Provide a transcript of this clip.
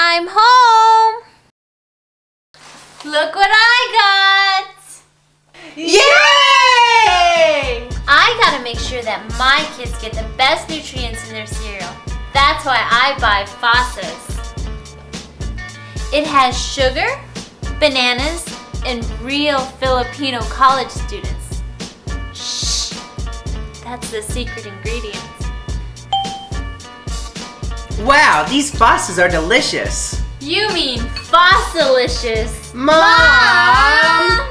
I'm home! Look what I got! Yay! I gotta make sure that my kids get the best nutrients in their cereal. That's why I buy FASA's. It has sugar, bananas, and real Filipino college students. Shh! That's the secret ingredient. Wow, these FASAs are delicious. You mean FASA-licious. Mom!